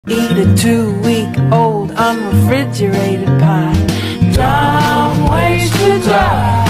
Eat a 2-week-old unrefrigerated pie. Dumb ways to die.